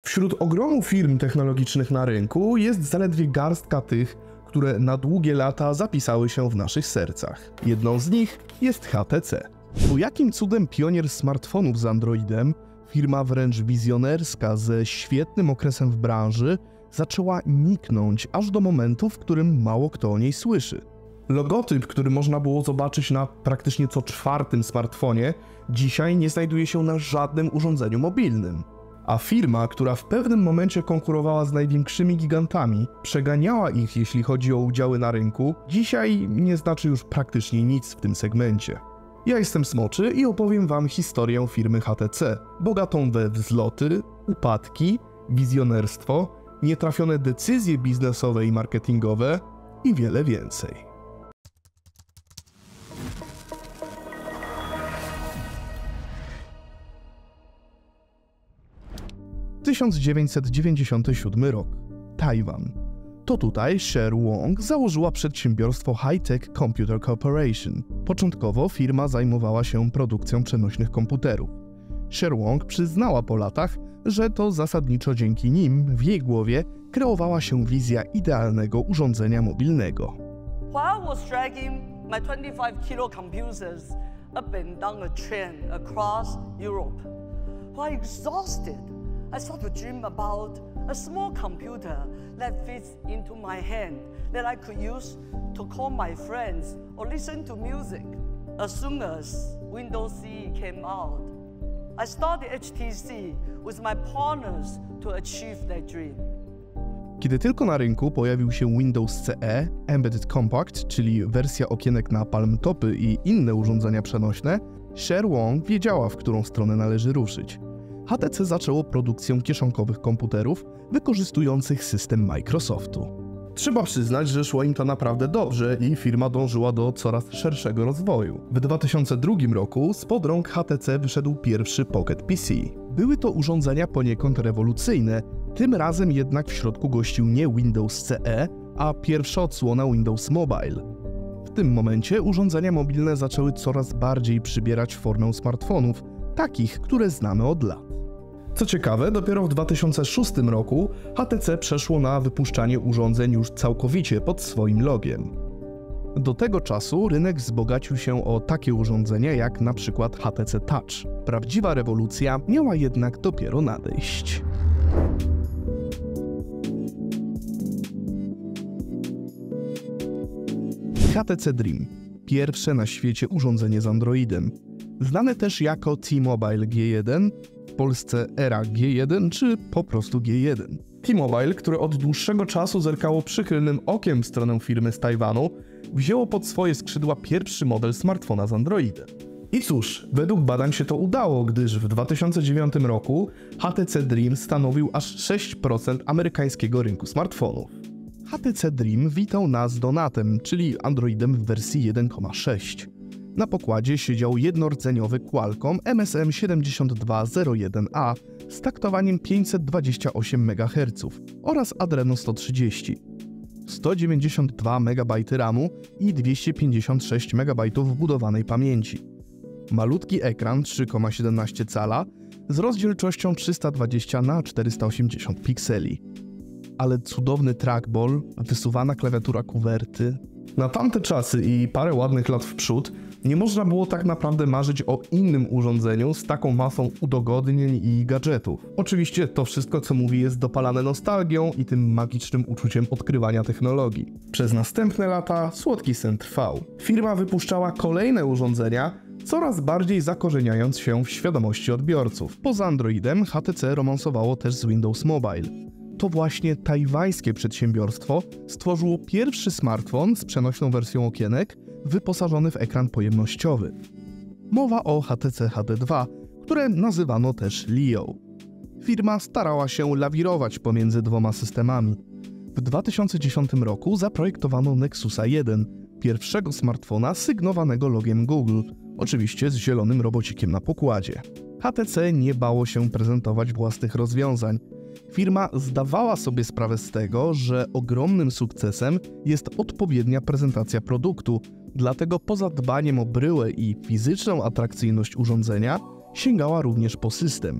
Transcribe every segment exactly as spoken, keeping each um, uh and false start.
Wśród ogromu firm technologicznych na rynku jest zaledwie garstka tych, które na długie lata zapisały się w naszych sercach. Jedną z nich jest H T C. Bo jakim cudem pionier smartfonów z Androidem, firma wręcz wizjonerska ze świetnym okresem w branży, zaczęła niknąć aż do momentu, w którym mało kto o niej słyszy. Logotyp, który można było zobaczyć na praktycznie co czwartym smartfonie, dzisiaj nie znajduje się na żadnym urządzeniu mobilnym. A firma, która w pewnym momencie konkurowała z największymi gigantami, przeganiała ich, jeśli chodzi o udziały na rynku, dzisiaj nie znaczy już praktycznie nic w tym segmencie. Ja jestem Smoczy i opowiem wam historię firmy H T C, bogatą we wzloty, upadki, wizjonerstwo, nietrafione decyzje biznesowe i marketingowe i wiele więcej. tysiąc dziewięćset dziewięćdziesiąty siódmy rok. Tajwan. To tutaj Sher Wong założyła przedsiębiorstwo High-Tech Computer Corporation. Początkowo firma zajmowała się produkcją przenośnych komputerów. Sher Wong przyznała po latach, że to zasadniczo dzięki nim w jej głowie kreowała się wizja idealnego urządzenia mobilnego. While I was dragging my twenty-five kilo computers up and down a train across Europe, while exhausted, I started to dream about a small computer that fits into my hand that I could use to call my friends or listen to music. As soon as Windows C E came out, I started H T C with my partners to achieve that dream. Kiedy tylko na rynku pojawił się Windows C E, Embedded Compact, czyli wersja okienek na palmtopy i inne urządzenia przenośne, Sher Wong wiedziała, w którą stronę należy ruszyć. H T C zaczęło produkcję kieszonkowych komputerów wykorzystujących system Microsoftu. Trzeba przyznać, że szło im to naprawdę dobrze i firma dążyła do coraz szerszego rozwoju. W dwa tysiące drugim roku spod rąk H T C wyszedł pierwszy Pocket P C. Były to urządzenia poniekąd rewolucyjne, tym razem jednak w środku gościł nie Windows C E, a pierwsza odsłona Windows Mobile. W tym momencie urządzenia mobilne zaczęły coraz bardziej przybierać formę smartfonów, takich, które znamy od lat. Co ciekawe, dopiero w dwa tysiące szóstym roku H T C przeszło na wypuszczanie urządzeń już całkowicie pod swoim logiem. Do tego czasu rynek wzbogacił się o takie urządzenia jak na przykład H T C Touch. Prawdziwa rewolucja miała jednak dopiero nadejść. H T C Dream. Pierwsze na świecie urządzenie z Androidem. Znane też jako T-Mobile G jeden, w Polsce Era G jeden czy po prostu G jeden. T-Mobile, które od dłuższego czasu zerkało przychylnym okiem w stronę firmy z Tajwanu, wzięło pod swoje skrzydła pierwszy model smartfona z Androidem. I cóż, według badań się to udało, gdyż w dwa tysiące dziewiątym roku H T C Dream stanowił aż sześć procent amerykańskiego rynku smartfonów. H T C Dream witał nas Donatem, czyli Androidem w wersji jeden kropka sześć. Na pokładzie siedział jednordzeniowy Qualcomm M S M siedemdziesiąt dwa zero jeden A z taktowaniem pięćset dwadzieścia osiem megaherców oraz Adreno sto trzydzieści. sto dziewięćdziesiąt dwa megabajty ramu i dwieście pięćdziesiąt sześć megabajtów wbudowanej pamięci. Malutki ekran trzy przecinek siedemnaście cala z rozdzielczością trzysta dwadzieścia na czterysta osiemdziesiąt pikseli. Ale cudowny trackball, wysuwana klawiatura kuwerty. Na tamte czasy i parę ładnych lat w przód nie można było tak naprawdę marzyć o innym urządzeniu z taką masą udogodnień i gadżetów. Oczywiście to wszystko, co mówi, jest dopalane nostalgią i tym magicznym uczuciem odkrywania technologii. Przez następne lata słodki sen trwał. Firma wypuszczała kolejne urządzenia, coraz bardziej zakorzeniając się w świadomości odbiorców. Poza Androidem H T C romansowało też z Windows Mobile. To właśnie tajwańskie przedsiębiorstwo stworzyło pierwszy smartfon z przenośną wersją okienek, wyposażony w ekran pojemnościowy. Mowa o H T C H D dwa, które nazywano też Leo. Firma starała się lawirować pomiędzy dwoma systemami. W dwa tysiące dziesiątym roku zaprojektowano Nexusa jeden, pierwszego smartfona sygnowanego logiem Google, oczywiście z zielonym robocikiem na pokładzie. H T C nie bało się prezentować własnych rozwiązań. Firma zdawała sobie sprawę z tego, że ogromnym sukcesem jest odpowiednia prezentacja produktu, dlatego poza dbaniem o bryłę i fizyczną atrakcyjność urządzenia sięgała również po system.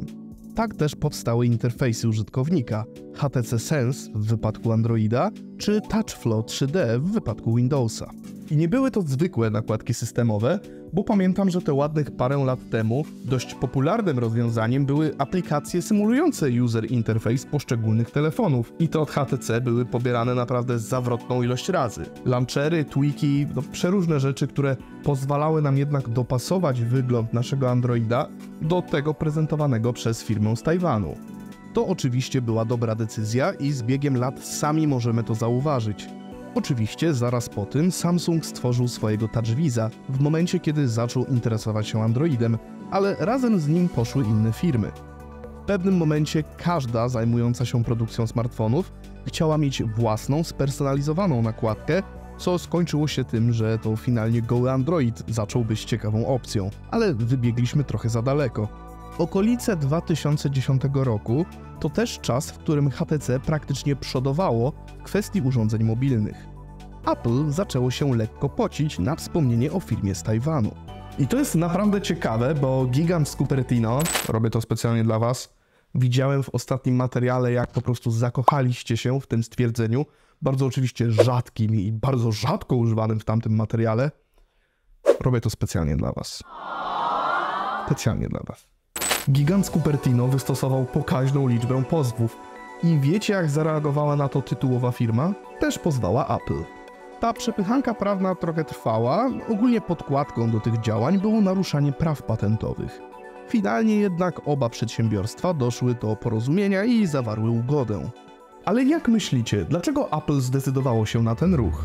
Tak też powstały interfejsy użytkownika H T C Sense w wypadku Androida czy TouchFlow trzy D w wypadku Windowsa. I nie były to zwykłe nakładki systemowe, bo pamiętam, że te ładnych parę lat temu dość popularnym rozwiązaniem były aplikacje symulujące user interface poszczególnych telefonów. I to od H T C były pobierane naprawdę zawrotną ilość razy. Launchery, tweaki, no przeróżne rzeczy, które pozwalały nam jednak dopasować wygląd naszego Androida do tego prezentowanego przez firmę z Tajwanu. To oczywiście była dobra decyzja i z biegiem lat sami możemy to zauważyć. Oczywiście zaraz po tym Samsung stworzył swojego TouchWiza w momencie, kiedy zaczął interesować się Androidem, ale razem z nim poszły inne firmy. W pewnym momencie każda zajmująca się produkcją smartfonów chciała mieć własną, spersonalizowaną nakładkę, co skończyło się tym, że to finalnie goły Android zaczął być ciekawą opcją, ale wybiegliśmy trochę za daleko. Okolice dwa tysiące dziesiątego roku to też czas, w którym H T C praktycznie przodowało w kwestii urządzeń mobilnych. Apple zaczęło się lekko pocić na wspomnienie o firmie z Tajwanu. I to jest naprawdę ciekawe, bo gigant z Cupertino, robię to specjalnie dla was, widziałem w ostatnim materiale, jak po prostu zakochaliście się w tym stwierdzeniu, bardzo oczywiście rzadkim i bardzo rzadko używanym w tamtym materiale. Robię to specjalnie dla was. Specjalnie dla was. Gigant z Cupertino wystosował pokaźną liczbę pozwów. I wiecie, jak zareagowała na to tytułowa firma? Też pozwała Apple. Ta przepychanka prawna trochę trwała, ogólnie podkładką do tych działań było naruszanie praw patentowych. Finalnie jednak oba przedsiębiorstwa doszły do porozumienia i zawarły ugodę. Ale jak myślicie, dlaczego Apple zdecydowało się na ten ruch?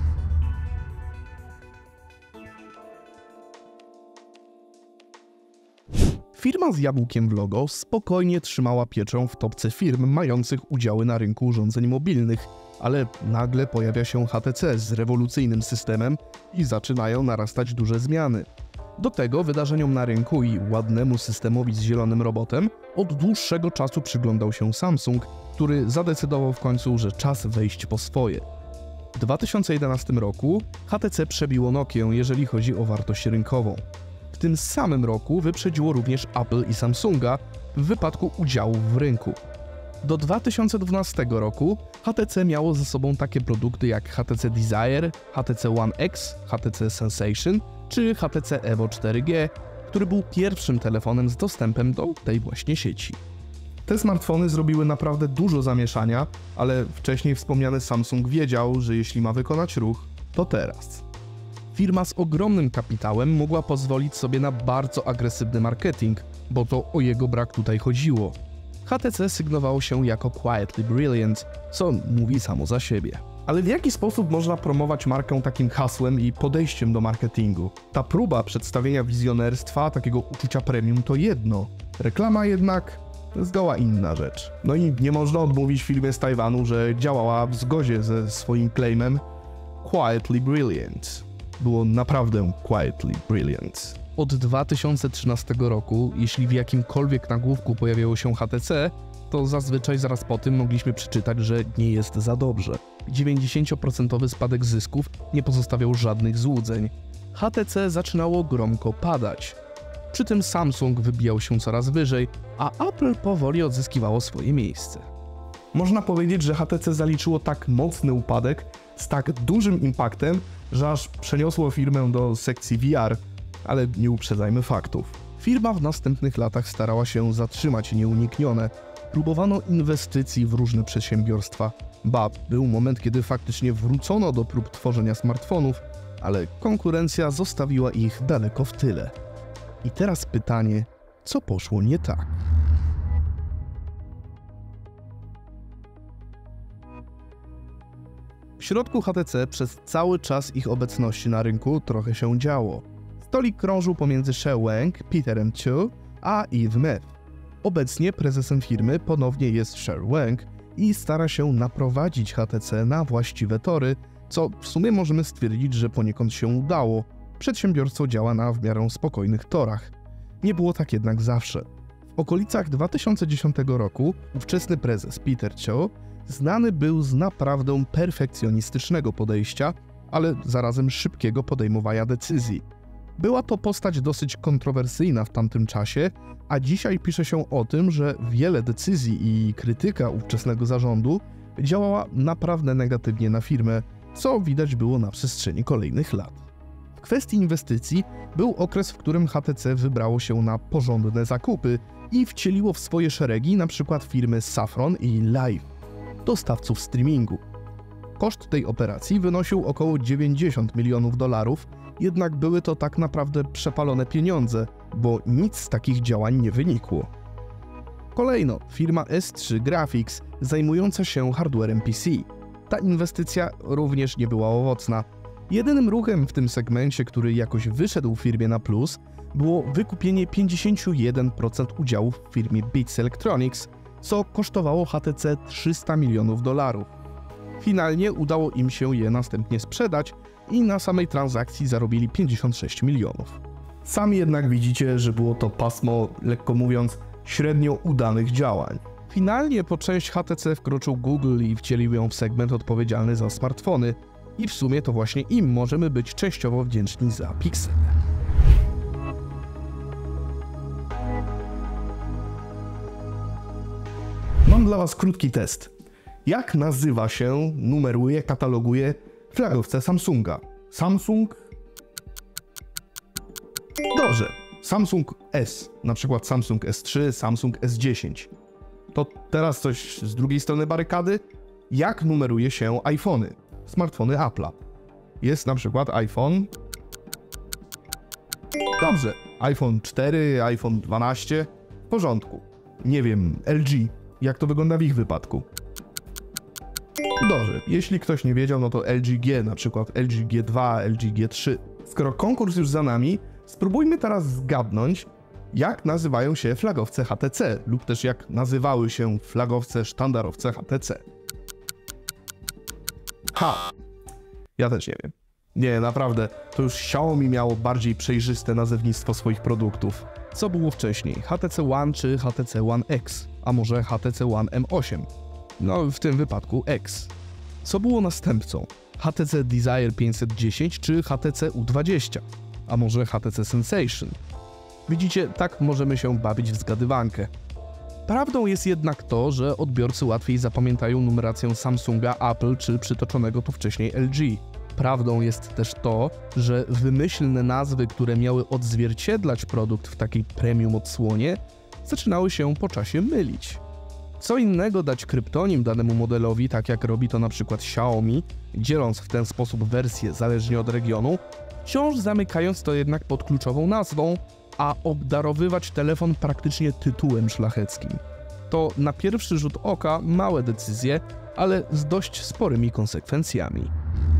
Firma z jabłkiem w logo spokojnie trzymała pieczę w topce firm mających udziały na rynku urządzeń mobilnych, ale nagle pojawia się H T C z rewolucyjnym systemem i zaczynają narastać duże zmiany. Do tego wydarzeniom na rynku i ładnemu systemowi z zielonym robotem od dłuższego czasu przyglądał się Samsung, który zadecydował w końcu, że czas wejść po swoje. W dwa tysiące jedenastym roku H T C przebiło Nokię, jeżeli chodzi o wartość rynkową. W tym samym roku wyprzedziło również Apple i Samsunga w wypadku udziałów w rynku. Do dwa tysiące dwunastego roku H T C miało ze sobą takie produkty jak H T C Desire, H T C One X, H T C Sensation czy H T C Evo cztery G, który był pierwszym telefonem z dostępem do tej właśnie sieci. Te smartfony zrobiły naprawdę dużo zamieszania, ale wcześniej wspomniany Samsung wiedział, że jeśli ma wykonać ruch, to teraz. Firma z ogromnym kapitałem mogła pozwolić sobie na bardzo agresywny marketing, bo to o jego brak tutaj chodziło. H T C sygnowało się jako Quietly Brilliant, co mówi samo za siebie. Ale w jaki sposób można promować markę takim hasłem i podejściem do marketingu? Ta próba przedstawienia wizjonerstwa, takiego uczucia premium to jedno. Reklama jednak zgoła inna rzecz. No i nie można odmówić firmie z Tajwanu, że działała w zgodzie ze swoim claimem Quietly Brilliant. Było naprawdę Quietly Brilliant. Od dwa tysiące trzynastego roku, jeśli w jakimkolwiek nagłówku pojawiało się H T C, to zazwyczaj zaraz po tym mogliśmy przeczytać, że nie jest za dobrze. dziewięćdziesięcioprocentowy spadek zysków nie pozostawiał żadnych złudzeń. H T C zaczynało gromko padać. Przy tym Samsung wybijał się coraz wyżej, a Apple powoli odzyskiwało swoje miejsce. Można powiedzieć, że H T C zaliczyło tak mocny upadek z tak dużym impaktem, że aż przeniosło firmę do sekcji V R, ale nie uprzedzajmy faktów. Firma w następnych latach starała się zatrzymać nieuniknione. Próbowano inwestycji w różne przedsiębiorstwa. Ba, był moment, kiedy faktycznie wrócono do prób tworzenia smartfonów, ale konkurencja zostawiła ich daleko w tyle. I teraz pytanie, co poszło nie tak? W środku H T C przez cały czas ich obecności na rynku trochę się działo. Stolik krążył pomiędzy Shou Wang, Peterem Chiu a Yves Meth. Obecnie prezesem firmy ponownie jest Shou Wang i stara się naprowadzić H T C na właściwe tory, co w sumie możemy stwierdzić, że poniekąd się udało. Przedsiębiorstwo działa na w miarę spokojnych torach. Nie było tak jednak zawsze. W okolicach dwa tysiące dziesiątego roku ówczesny prezes Peter Chiu znany był z naprawdę perfekcjonistycznego podejścia, ale zarazem szybkiego podejmowania decyzji. Była to postać dosyć kontrowersyjna w tamtym czasie, A dzisiaj pisze się o tym, że wiele decyzji i krytyka ówczesnego zarządu działała naprawdę negatywnie na firmę, co widać było na przestrzeni kolejnych lat. W kwestii inwestycji był okres, w którym H T C wybrało się na porządne zakupy i wcieliło w swoje szeregi np. firmy Saffron i Live, dostawców streamingu. Koszt tej operacji wynosił około dziewięćdziesiąt milionów dolarów, jednak były to tak naprawdę przepalone pieniądze, bo nic z takich działań nie wynikło. Kolejno firma S trzy Graphics zajmująca się hardwarem P C. Ta inwestycja również nie była owocna. Jedynym ruchem w tym segmencie, który jakoś wyszedł firmie na plus, było wykupienie pięćdziesiąt jeden procent udziałów w firmie Beats Electronics, co kosztowało H T C trzysta milionów dolarów. Finalnie udało im się je następnie sprzedać i na samej transakcji zarobili pięćdziesiąt sześć milionów. Sami jednak widzicie, że było to pasmo, lekko mówiąc, średnio udanych działań. Finalnie po część H T C wkroczył Google i wcielił ją w segment odpowiedzialny za smartfony i w sumie to właśnie im możemy być częściowo wdzięczni za Pixel. Mam dla Was krótki test. Jak nazywa się, numeruje, kataloguje flagowce Samsunga? Samsung? Dobrze, Samsung S, na przykład Samsung S trzy, Samsung S dziesięć. To teraz coś z drugiej strony barykady. Jak numeruje się iPhony, smartfony Apple'a? Jest na przykład iPhone... Dobrze, iPhone cztery, iPhone dwanaście, w porządku. Nie wiem, L G, jak to wygląda w ich wypadku? Dobrze, jeśli ktoś nie wiedział, no to L G G, na przykład L G G dwa, L G G trzy. Skoro konkurs już za nami, spróbujmy teraz zgadnąć, jak nazywają się flagowce H T C, lub też jak nazywały się flagowce, sztandarowce H T C. Ha! Ja też nie wiem. Nie, naprawdę, to już Xiaomi miało bardziej przejrzyste nazewnictwo swoich produktów. Co było wcześniej? H T C One czy H T C One X? A może H T C One M osiem? No, w tym wypadku X. Co było następcą? H T C Desire pięćset dziesięć czy H T C U dwadzieścia? A może H T C Sensation? Widzicie, tak możemy się bawić w zgadywankę. Prawdą jest jednak to, że odbiorcy łatwiej zapamiętają numerację Samsunga, Apple czy przytoczonego tu wcześniej L G. Prawdą jest też to, że wymyślne nazwy, które miały odzwierciedlać produkt w takiej premium odsłonie, zaczynały się po czasie mylić. Co innego dać kryptonim danemu modelowi, tak jak robi to na przykład Xiaomi, dzieląc w ten sposób wersję zależnie od regionu, wciąż zamykając to jednak pod kluczową nazwą, a obdarowywać telefon praktycznie tytułem szlacheckim. To na pierwszy rzut oka małe decyzje, ale z dość sporymi konsekwencjami.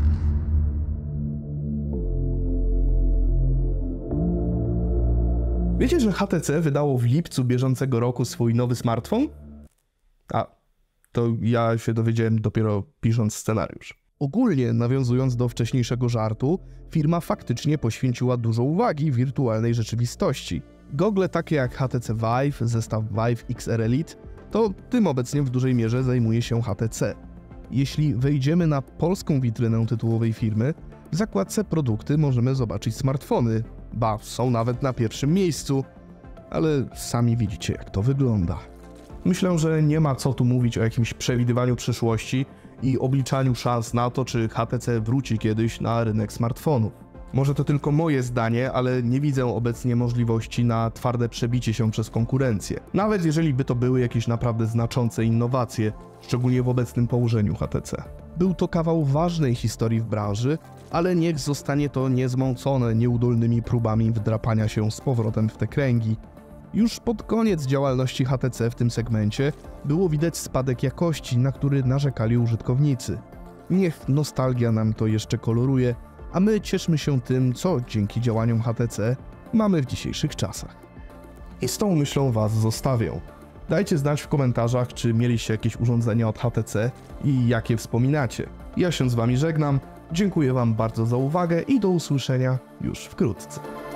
Wiecie, że H T C wydało w lipcu bieżącego roku swój nowy smartfon? A, to ja się dowiedziałem dopiero pisząc scenariusz. Ogólnie, nawiązując do wcześniejszego żartu, firma faktycznie poświęciła dużo uwagi wirtualnej rzeczywistości. Gogle takie jak H T C Vive, zestaw Vive X R Elite, to tym obecnie w dużej mierze zajmuje się H T C. Jeśli wejdziemy na polską witrynę tytułowej firmy, w zakładce produkty możemy zobaczyć smartfony, ba, są nawet na pierwszym miejscu, ale sami widzicie, jak to wygląda. Myślę, że nie ma co tu mówić o jakimś przewidywaniu przyszłości i obliczaniu szans na to, czy H T C wróci kiedyś na rynek smartfonów. Może to tylko moje zdanie, ale nie widzę obecnie możliwości na twarde przebicie się przez konkurencję. Nawet jeżeli by to były jakieś naprawdę znaczące innowacje, szczególnie w obecnym położeniu H T C. Był to kawał ważnej historii w branży, ale niech zostanie to niezmącone nieudolnymi próbami wdrapania się z powrotem w te kręgi. Już pod koniec działalności H T C w tym segmencie było widać spadek jakości, na który narzekali użytkownicy. Niech nostalgia nam to jeszcze koloruje, a my cieszmy się tym, co dzięki działaniom H T C mamy w dzisiejszych czasach. I z tą myślą Was zostawię. Dajcie znać w komentarzach, czy mieliście jakieś urządzenia od H T C i jakie wspominacie. Ja się z Wami żegnam, dziękuję Wam bardzo za uwagę i do usłyszenia już wkrótce.